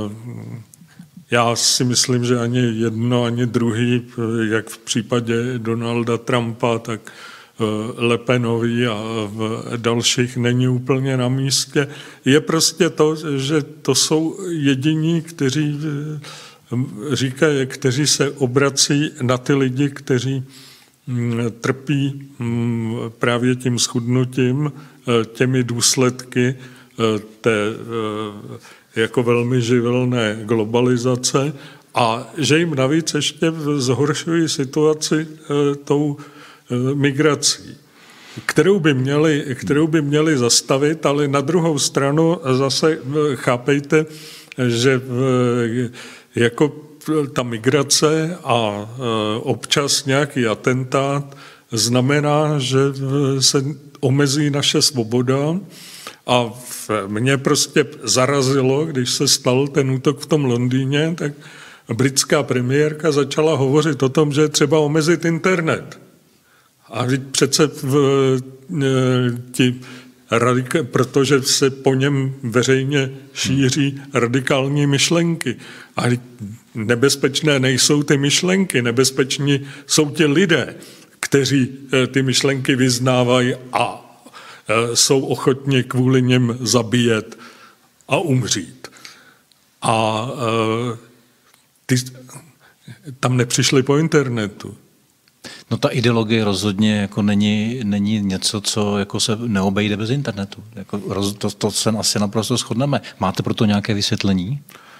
Já si myslím, že ani jedno, ani druhý, jak v případě Donalda Trumpa, tak Le Penovi a dalších není úplně na místě. Je prostě to, že to jsou jediní, kteří říkají, kteří se obrací na ty lidi, kteří trpí právě tím schudnutím, těmi důsledky té jako velmi živelné globalizace a že jim navíc ještě zhoršují situaci tou migrací, kterou by měli, kterou by měli zastavit, ale na druhou stranu zase chápejte, že jako ta migrace a občas nějaký atentát znamená, že se omezí naše svoboda a mě prostě zarazilo, když se stal ten útok v tom Londýně, tak britská premiérka začala hovořit o tom, že je třeba omezit internet. A přece v, ti radika, protože se po něm veřejně šíří radikální myšlenky. A nebezpečné nejsou ty myšlenky, nebezpeční jsou ti lidé, kteří ty myšlenky vyznávají a jsou ochotni kvůli nim zabíjet a umřít. A ty tam nepřišli po internetu. No ta ideologie rozhodně jako není, není něco, co jako se neobejde bez internetu. Jako roz, to, to se asi naprosto shodneme. Máte pro to nějaké vysvětlení?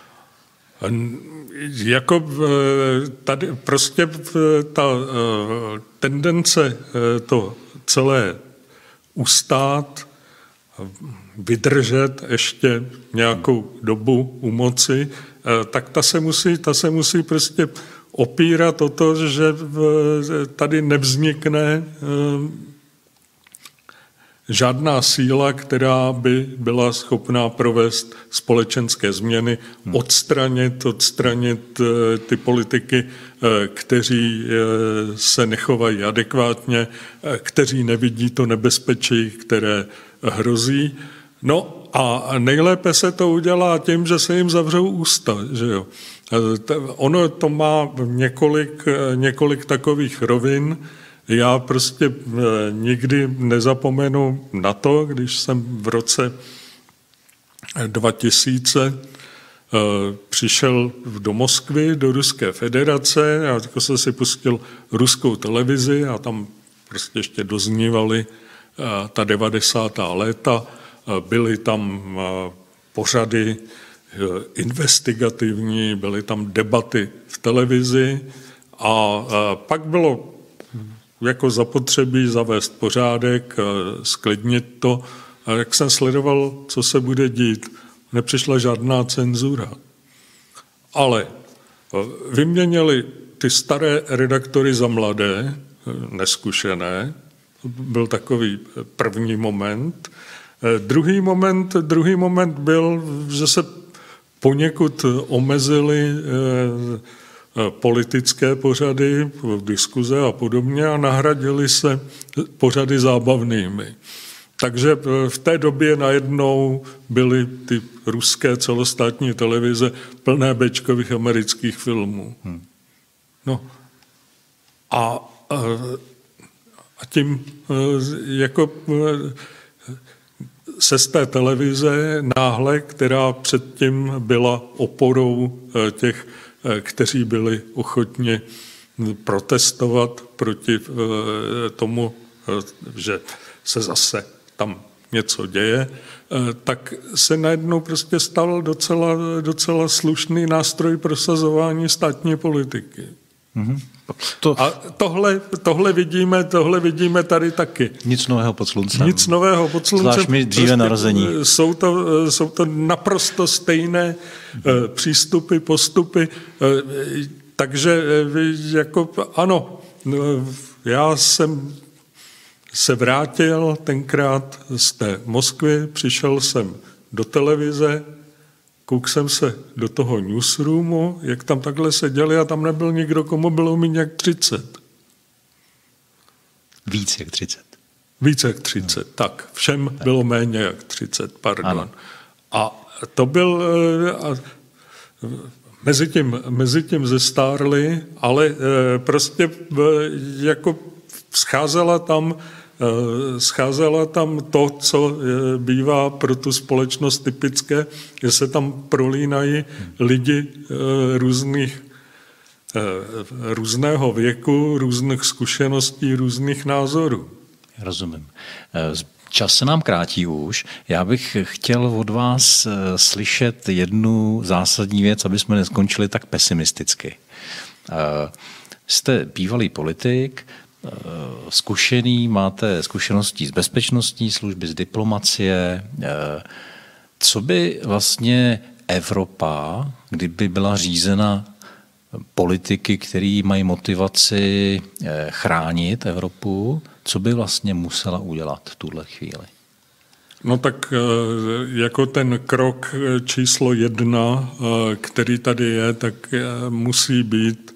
Jako tady prostě ta tendence to celé ustát, vydržet ještě nějakou dobu u moci, tak ta se musí, ta se musí prostě opírat o to, že tady nevznikne žádná síla, která by byla schopná provést společenské změny, odstranit, odstranit ty politiky, kteří se nechovají adekvátně, kteří nevidí to nebezpečí, které hrozí. No a nejlépe se to udělá tím, že se jim zavřou ústa, že jo. Ono to má několik, několik takových rovin. Já prostě nikdy nezapomenu na to, když jsem v roce dva tisíce přišel do Moskvy, do Ruské federace, a jako jsem si pustil ruskou televizi a tam prostě ještě doznívaly ta devadesátá léta. Byly tam pořady investigativní, byly tam debaty v televizi a pak bylo jako zapotřebí zavést pořádek, sklidnit to. A jak jsem sledoval, co se bude dít, nepřišla žádná cenzura. Ale vyměnili ty staré redaktory za mladé, neskušené. Byl takový první moment. Druhý moment, druhý moment byl, že se poněkud omezily politické pořady, diskuze a podobně a nahradili se pořady zábavnými. Takže v té době najednou byly ty ruské celostátní televize plné béčkových amerických filmů. No a, a tím jako se z té televize náhle, která předtím byla oporou těch, kteří byli ochotni protestovat proti tomu, že se zase tam něco děje, tak se najednou prostě stal docela, docela slušný nástroj prosazování státní politiky. Mm-hmm. To... A tohle, tohle, vidíme, tohle vidíme tady taky. Nic nového pod sluncem. Nic nového pod sluncem. Zvlášť mi dříve narození. Jsou to, jsou to naprosto stejné mm-hmm. přístupy, postupy. Takže jako ano, já jsem se vrátil tenkrát z té Moskvy, přišel jsem do televize, kouk jsem se do toho newsroomu, jak tam takhle seděli a tam nebyl nikdo, komu bylo méně jak třicet. Víc jak třicet. Víc jak třicet, no. Tak. Všem tak. Bylo méně jak třicet, pardon. Ano. A to byl... A, mezi tím, mezi tím zestárli, ale prostě jako scházela tam scházela tam to, co bývá pro tu společnost typické, že se tam prolínají lidi různých různého věku, různých zkušeností, různých názorů. Rozumím. Čas se nám krátí už. Já bych chtěl od vás slyšet jednu zásadní věc, aby jsme neskončili tak pesimisticky. Jste bývalý politik, zkušený, máte zkušenosti z bezpečnostní služby, z diplomacie. Co by vlastně Evropa, kdyby byla řízena politiky, který mají motivaci chránit Evropu, co by vlastně musela udělat v tuhle chvíli? No tak jako ten krok číslo jedna, který tady je, tak musí být,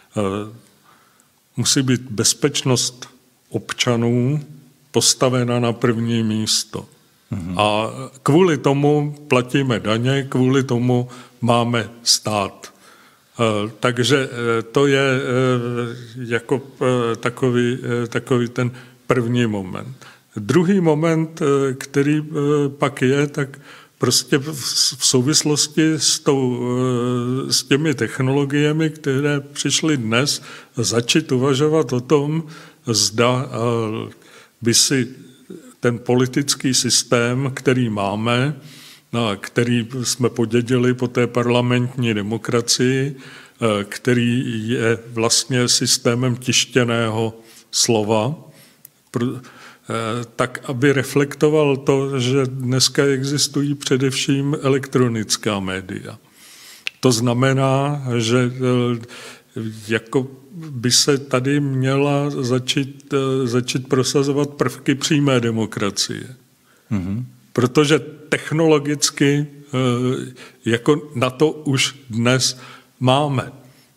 musí být bezpečnost občanů postavena na první místo. Mm-hmm. A kvůli tomu platíme daně, kvůli tomu máme stát. Takže to je jako takový, takový ten první moment. Druhý moment, který pak je, tak prostě v souvislosti s, tou, s těmi technologiemi, které přišly dnes, začít uvažovat o tom, zda by si ten politický systém, který máme, který jsme podědili po té parlamentní demokracii, který je vlastně systémem tištěného slova, tak aby reflektoval to, že dneska existují především elektronická média. To znamená, že jako by se tady měla začít, začít prosazovat prvky přímé demokracie. Mm-hmm. Protože technologicky jako na to už dnes máme.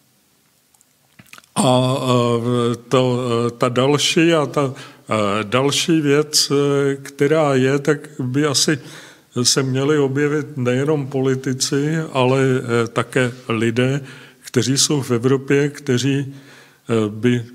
A to, ta další a ta další věc, která je, tak by asi se měli objevit nejenom politici, ale také lidé, kteří jsou v Evropě, kteří by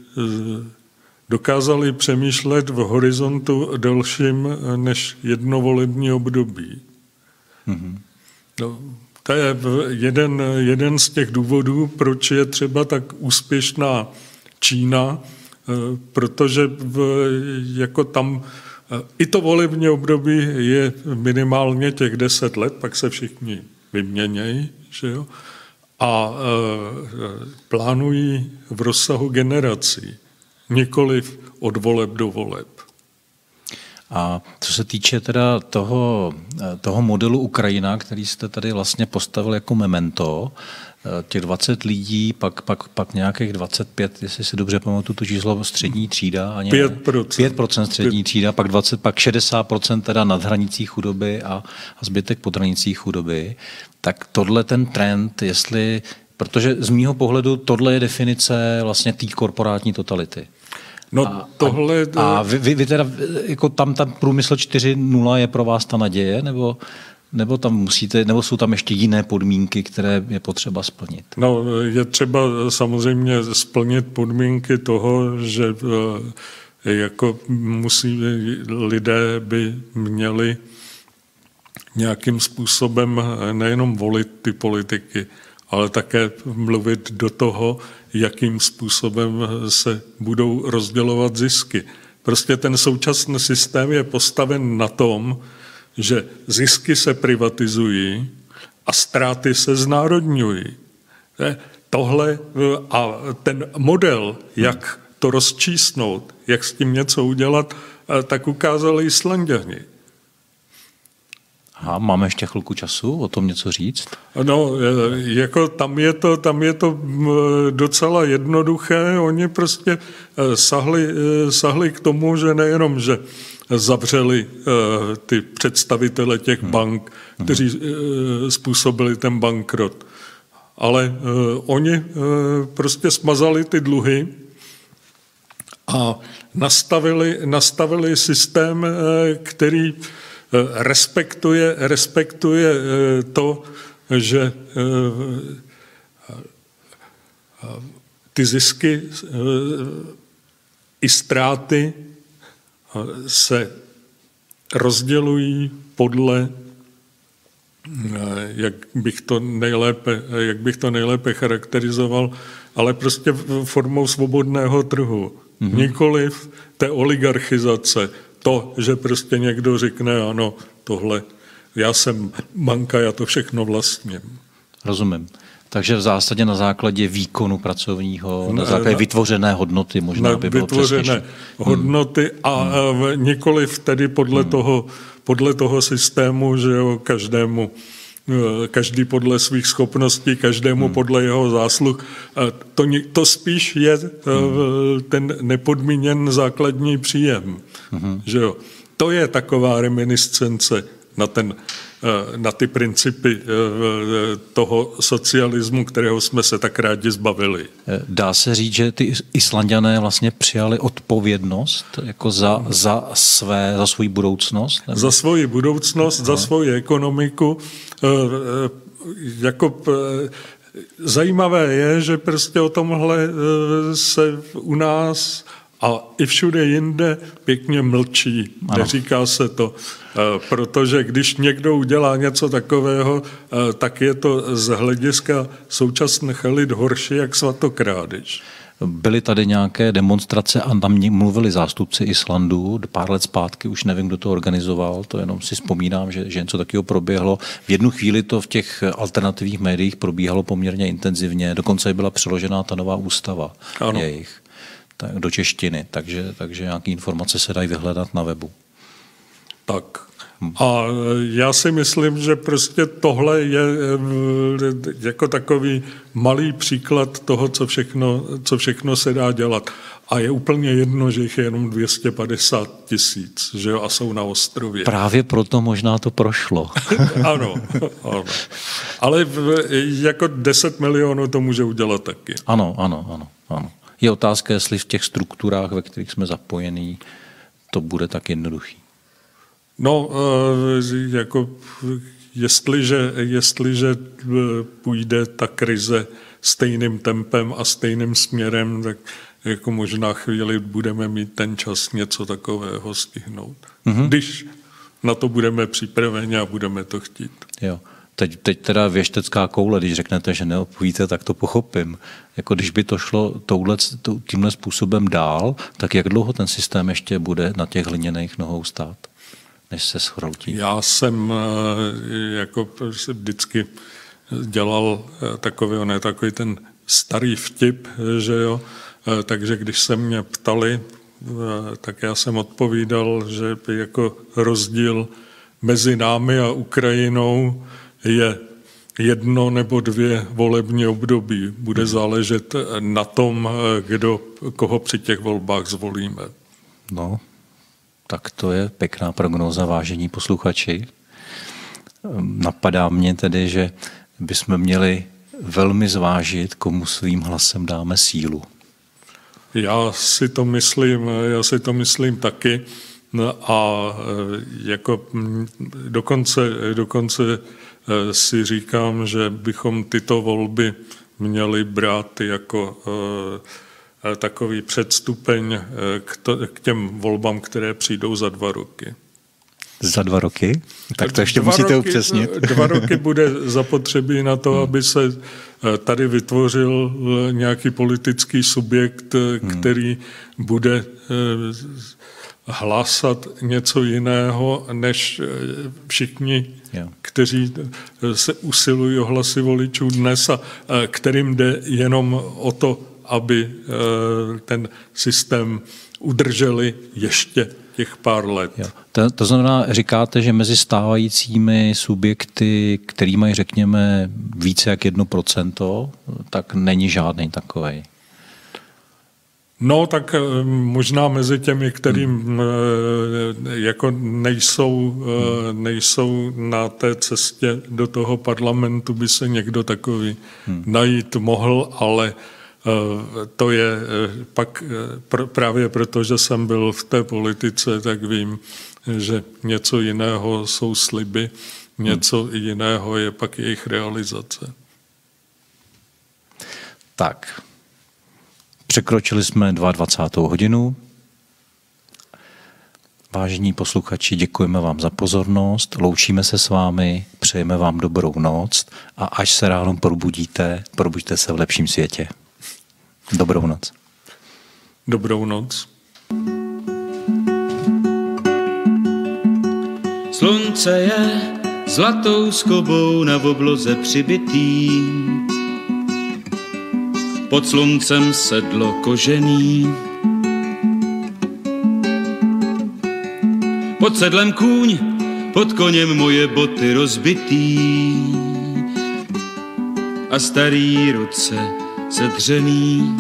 dokázali přemýšlet v horizontu delším než jedno volební období. Mm-hmm. No, to je jeden, jeden z těch důvodů, proč je třeba tak úspěšná Čína, protože v, jako tam i to volební období je minimálně těch deset let, pak se všichni vyměnějí, že jo? A e, plánují v rozsahu generací, nikoliv od voleb do voleb. A co se týče teda toho, toho modelu Ukrajina, který jste tady vlastně postavil jako memento, těch dvacet lidí, pak, pak, pak nějakých dvacet pět, jestli si dobře pamatuju to číslo, střední třída. A pět procent. pět procent střední třída, pak, dvacet, pak šedesát procent teda nad hranicí chudoby a, a zbytek pod hranicí chudoby. Tak tohle ten trend, jestli, protože z mýho pohledu tohle je definice vlastně té korporátní totality. No a, tohle... A, a vy, vy, vy teda, jako tam ten průmysl čtyři nula je pro vás ta naděje, nebo... Nebo tam musíte, nebo jsou tam ještě jiné podmínky, které je potřeba splnit? No, je třeba samozřejmě splnit podmínky toho, že jako musí, lidé by měli nějakým způsobem nejenom volit ty politiky, ale také mluvit do toho, jakým způsobem se budou rozdělovat zisky. Prostě ten současný systém je postaven na tom, že zisky se privatizují a ztráty se znárodňují. Tohle a ten model, jak to rozčísnout, jak s tím něco udělat, tak ukázali Islanďani. Aha, máme ještě chvilku času o tom něco říct? No, jako tam je to, tam je to docela jednoduché. Oni prostě sahli, sahli k tomu, že nejenom, že zavřeli ty představitele těch bank, kteří způsobili ten bankrot, ale oni prostě smazali ty dluhy a nastavili, nastavili systém, který respektuje, respektuje to, že ty zisky i ztráty se rozdělují podle, jak bych to nejlépe, jak bych to nejlépe charakterizoval, ale prostě formou svobodného trhu. Mm-hmm. Nikoliv té oligarchizace. To, že prostě někdo řekne, ano, tohle, já jsem banka, já to všechno vlastním. Rozumím. Takže v zásadě na základě výkonu pracovního, na základě na, vytvořené hodnoty možná by bylo vytvořené přesnější. hodnoty a hmm. nikoliv tedy podle, hmm. toho, podle toho systému, že jo, každému, každý podle svých schopností, každému hmm. podle jeho zásluh. To, to spíš je hmm. ten nepodmíněn základní příjem. Hmm. Že jo. To je taková reminiscence na ten na ty principy toho socialismu, kterého jsme se tak rádi zbavili. Dá se říct, že ty Islanďané vlastně přijali odpovědnost jako za, za, své, za svou budoucnost? Nebo? Za svoji budoucnost, no. za svoji ekonomiku. Jako zajímavé je, že prostě o tomhle se u nás a i všude jinde pěkně mlčí. Ano. Neříká se to, protože když někdo udělá něco takového, tak je to z hlediska současných elit horší jak svatokrádež. Byly tady nějaké demonstrace a tam mluvili zástupci Islandu. Pár let zpátky, už nevím, kdo to organizoval, to jenom si vzpomínám, že, že něco takového proběhlo. V jednu chvíli to v těch alternativních médiích probíhalo poměrně intenzivně, dokonce byla přeložená ta nová ústava ano. jejich tak, do češtiny, takže, takže nějaké informace se dají vyhledat na webu. Tak. A já si myslím, že prostě tohle je jako takový malý příklad toho, co všechno, co všechno se dá dělat. A je úplně jedno, že jich je jenom dvě stě padesát tisíc, že jo, a jsou na ostrově. Právě proto možná to prošlo. ano, ano. Ale jako deset milionů to může udělat taky. Ano, ano, ano, ano. Je otázka, jestli v těch strukturách, ve kterých jsme zapojení, to bude tak jednoduchý. No, jako jestliže, jestliže půjde ta krize stejným tempem a stejným směrem, tak jako možná chvíli budeme mít ten čas něco takového stihnout. Mm-hmm. Když na to budeme připraveni a budeme to chtít. Jo. Teď, teď teda věštecká koule, když řeknete, že neodpovíte, tak to pochopím. Jako když by to šlo touhle, tímhle způsobem dál, tak jak dlouho ten systém ještě bude na těch hliněných nohou stát, než se schroutí? Já jsem jako vždycky dělal takový, ne, takový ten starý vtip, že jo, takže když se mě ptali, tak já jsem odpovídal, že jako rozdíl mezi námi a Ukrajinou je jedno nebo dvě volební období. Bude záležet na tom, kdo, koho při těch volbách zvolíme. No, tak to je pěkná prognóza, vážení posluchači. Napadá mě tedy, že bychom měli velmi zvážit, komu svým hlasem dáme sílu. Já si to myslím, já si to myslím taky. A jako dokonce, dokonce si říkám, že bychom tyto volby měli brát jako takový předstupeň k těm volbám, které přijdou za dva roky. Za dva roky? Tak to ještě dva musíte roky, upřesnit. Dva roky bude zapotřebí na to, hmm. aby se tady vytvořil nějaký politický subjekt, hmm. který bude hlásat něco jiného, než všichni, yeah. kteří se usilují o hlasy voličů dnes a kterým jde jenom o to, aby ten systém udrželi ještě těch pár let. Jo. To, to znamená, říkáte, že mezi stávajícími subjekty, který mají, řekněme, více jak jedno procento, tak není žádný takovej. No, tak možná mezi těmi, kterým hmm. jako nejsou, nejsou na té cestě do toho parlamentu, by se někdo takový hmm. najít mohl, ale to je pak právě proto, že jsem byl v té politice, tak vím, že něco jiného jsou sliby, něco hmm. jiného je pak jejich realizace. Tak. Překročili jsme dvacátou druhou hodinu. Vážení posluchači, děkujeme vám za pozornost, loučíme se s vámi, přejeme vám dobrou noc a až se ráno probudíte, probuďte se v lepším světě. Dobrou noc. Dobrou noc. Slunce je zlatou skobou na obloze přibitý. Pod sluncem sedlo kožený. Pod sedlem kůň, pod koněm moje boty rozbitý. A starý ruce sedřený.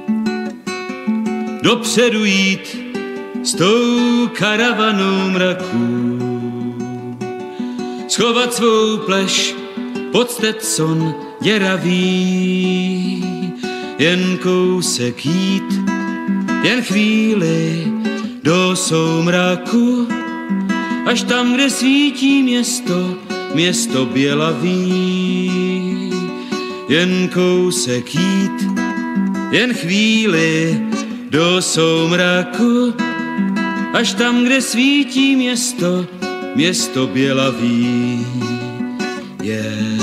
Dopředu jít s tou karavanou mraků. Schovat svou pleš pod Stetson děravý. Jen kousek jít, jen chvíli do soumraku, až tam, kde svítí město, město bělavý. Jen kousek jít, jen chvíli do soumraku, až tam, kde svítí město, město bělavý. Yeah.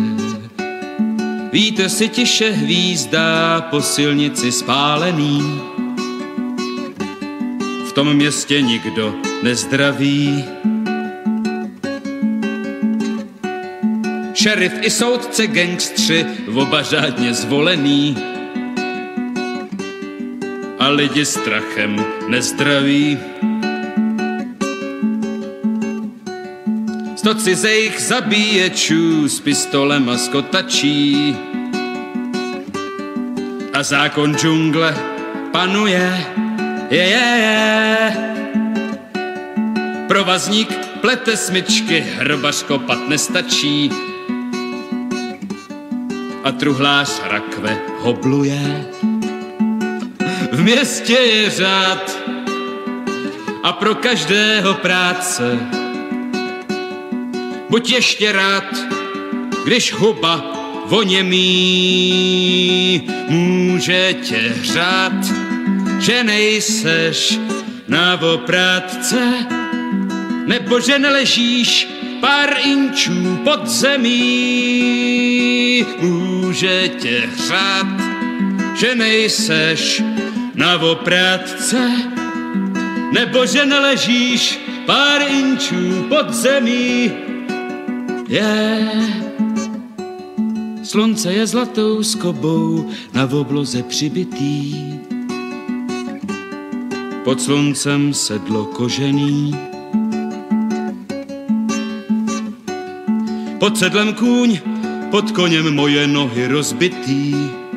Vítr si tiše hvízdá po silnici spálený. V tom městě nikdo nezdraví. Šerif i soudce, gangstři, oba řádně zvolený. A lidi strachem nezdraví. Sto cizejch zabíječů s pistolem a skotačí. A zákon džungle panuje, je, je, je. Provazník plete smyčky, hrbař kopat nestačí. A truhlář rakve hobluje. V městě je řád a pro každého práce. Buď ještě rád, když huba voněmí může tě hřát, že nejseš na oprátce, nebo že neležíš pár inčů pod zemí. Může tě hřát, že nejseš na oprátce, nebo že neležíš pár inčů pod zemí. Yeah. Slunce je zlatou skobou na obloze přibitý. Pod sluncem sedlo kožený. Pod sedlem kůň, pod koněm moje nohy rozbitý.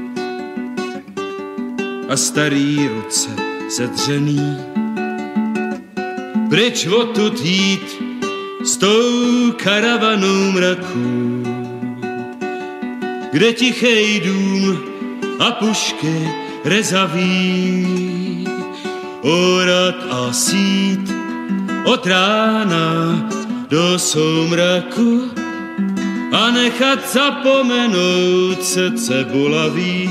A starý ruce sedřený. Pryč odtud jít s tou karavanou mraků, kde tichej dům a pušky rezaví. Orat a sít od rána do soumraku a nechat zapomenout srdce bolavý.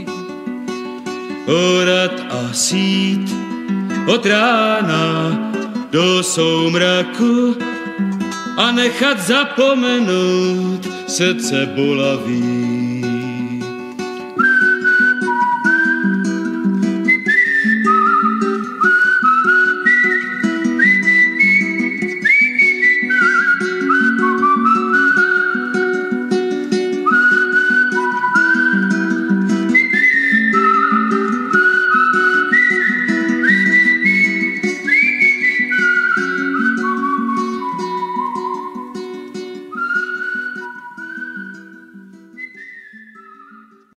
Orat a sít od rána do soumraku a nechat zapomenout srdce bolavý.